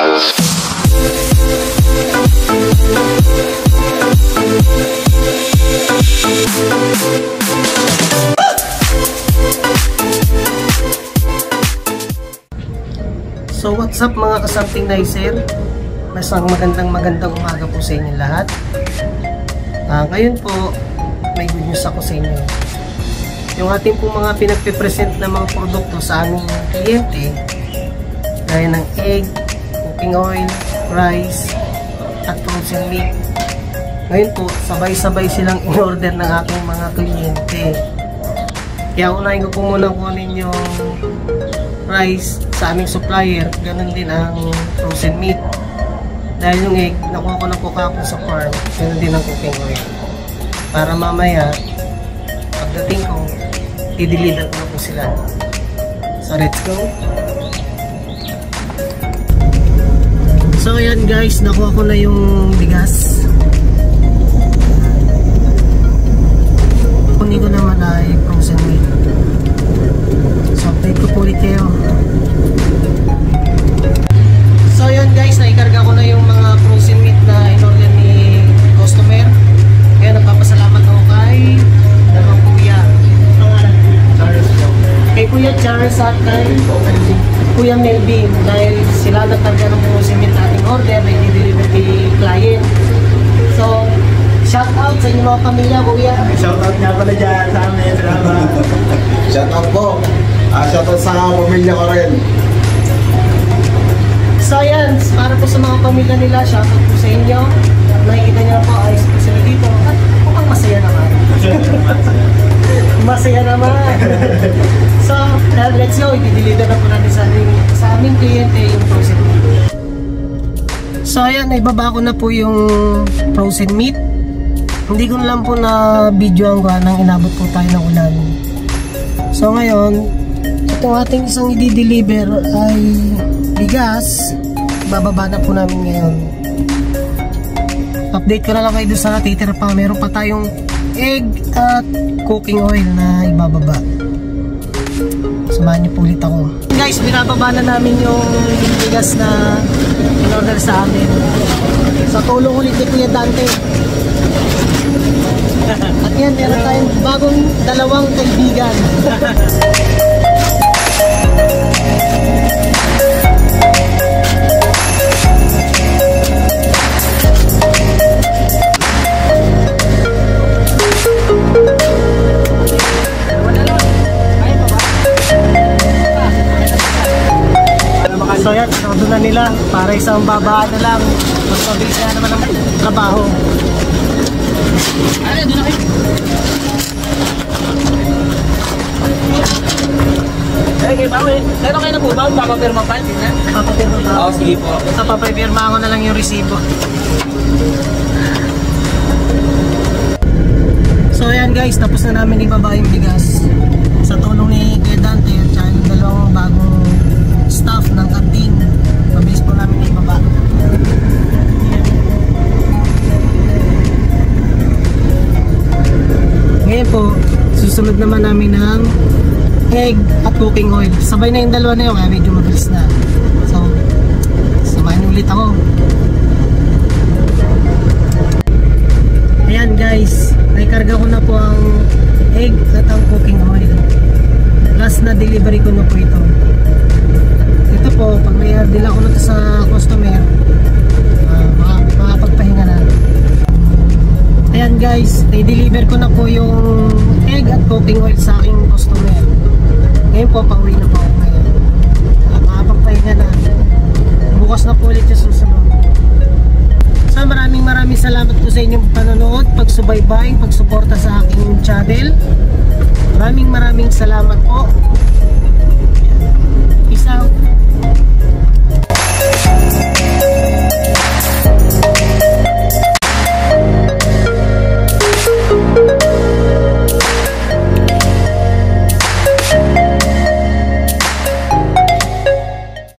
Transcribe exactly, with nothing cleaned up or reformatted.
So what's up mga ka-something nicer? Masang magandang magandang umaga po sa inyo lahat. uh, Ngayon po may good news ako sa inyo. Yung ating po mga pinagpipresent na mga produkto sa aming kliyente, gaya ng egg, cooking oil, rice at frozen meat, ngayon po sabay-sabay silang in-order ng aking mga kliyente. Kaya unahin ko po muna kunin yung rice sa aming supplier, ganun din ang frozen meat. Dahil yung egg, nakuha ko na po kapon sa farm, ganun din ang cooking oil. Para mamaya, pagdating ko, i-deliver ko na po sila. So let's go! So ayan guys, nakuha ko na yung bigas. Kunin ko naman ay frozen meat. So update ko po ulit kayo. So yun guys, naikarga ko na yung mga frozen meat na in-order ni customer. Kaya nagpapasalamat ako kay dalawang kuya. Kay Kuya Charles at kay Kuya Melvin, dahil sila nagkarga ng frozen meat na ating order na i-deliver kay client. So shout out sa inyo mga pamilya, kuya. Shout out nga pala dyan sa amin. Salamat. Shout out po. Uh, shout out sa pamilya ko rin. Science, para po sa mga pamilya nila, shout out po sa inyo. Nakikita niyo po, ayos po sila dito. At mukhang masaya naman. Masaya naman. So, uh, let's go. I-deliver na po natin sa aming, sa aming kliyente yung frozen meat. So, ayan, naibaba ko na po yung frozen meat. Hindi ko na lang po na videoan ko nang inabot po tayo ng ulan. So, ngayon, itong ating isang i-deliver ay bigas. Bababa na po namin ngayon. Update ko na lang kayo doon sa natitira pa. Meron pa tayong egg at cooking oil na ibababa. Samahan niyo po ulit ako. Guys, binababa na namin yung bigas na in-order sa amin. Sa tulong ulit ni Kuya Dante. At yan, meron tayong bagong dalawang kaibigan. So yan, todo na nila para isang babaan na lang. Mas mabilis na naman ang trabaho. Ay, doon na kayo. Eh, kayo ba? Meron kayo na po ba? Papapirma pa? Papapirma pa? Oo, sige po. So, papapirma ko na lang yung resibo. So ayan guys, tapos na namin ibaba yung bigas sa tulong ni Kuya Dante at saka yung dalawang bagong staff ng kantin. Mabilis po namin ibaba. Ngayon po, susunod naman namin ng egg at cooking oil. Sabay na yung dalawa na yun, kaya medyo mabilis na. So, samahin ulit ako. Ayan guys, naikarga ko na po ang egg at ang cooking oil. Last na delivery ko na po ito. Ito po, pag may dila ko na ito sa customer, uh, makapagpahinga na. Ayan guys, i-deliver ko na po yung egg at cooking oil sa aking customer. Ngayon po, pauwi na po ako ngayon. Uh, makapagpahinga na. Bukas na po ulit yung susunod. So maraming maraming salamat po sa inyong panonood, pagsubaybay, pagsuporta sa aking channel. Maraming maraming salamat po. Peace out.